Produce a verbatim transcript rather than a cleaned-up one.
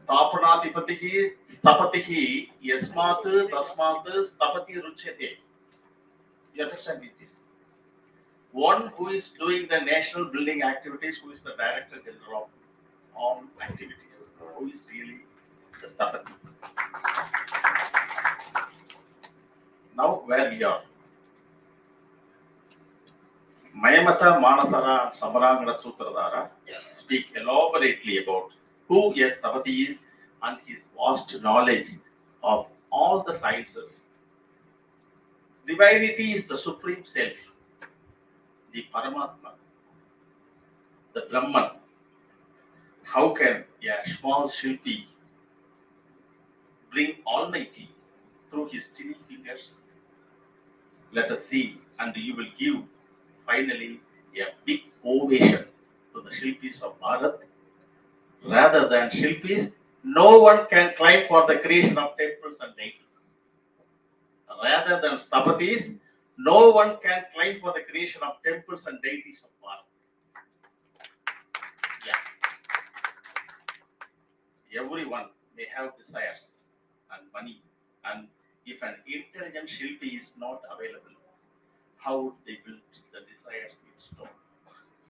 स्थापनाधिपतिः स्थपतिः यस्मात् तस्मात् स्थपति रुच्यते. You understand it is one who is doing the national building activities, who is the director general of all activities, who is really the Sthapathi. Now where we are. Mayamata Manasara Samarangana Sutradhara speak elaborately about who a Sthapathi is and his vast knowledge of all the sciences. Divinity is the supreme self, the Paramatma, the Brahman. How can a small Shilpi bring Almighty through his tiny fingers? Let us see, and you will give finally a big ovation to the Shilpis of Bharat. Rather than Shilpis, no one can claim for the creation of temples and deities. Rather than Sthapatis, no one can claim for the creation of temples and deities of Bharat. Yeah. Everyone may have desires and money, and if an intelligent Shilpi is not available, how would they build the desires in stone?